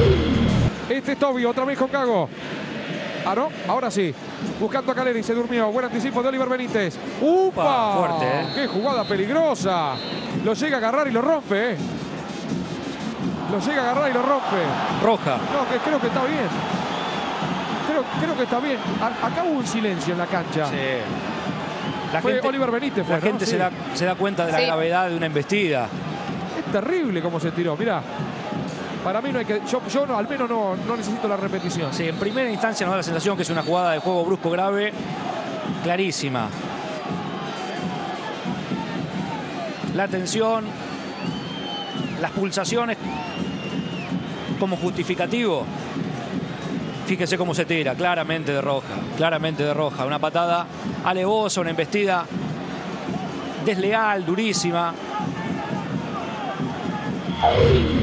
Este es Toby, otra vez con Gago. Ah, no, ahora sí. Buscando a Caleri, se durmió. Buen anticipo de Oliver Benítez. ¡Upa! Fuerte, ¿eh? ¡Qué jugada peligrosa! Lo llega a agarrar y lo rompe, ¿eh? Lo llega a agarrar y lo rompe. Roja. No, que creo que está bien. Creo que está bien. Acá hubo un silencio en la cancha. Sí. Fue Oliver Benítez. La gente ¿no? se da cuenta de la gravedad de una embestida. Es terrible cómo se tiró, mirá. Para mí no hay que... Yo no, al menos no necesito la repetición. Sí, en primera instancia nos da la sensación que es una jugada de juego brusco grave, clarísima. La tensión, las pulsaciones como justificativo. Fíjese cómo se tira, claramente de roja, claramente de roja. Una patada alevosa, una embestida desleal, durísima.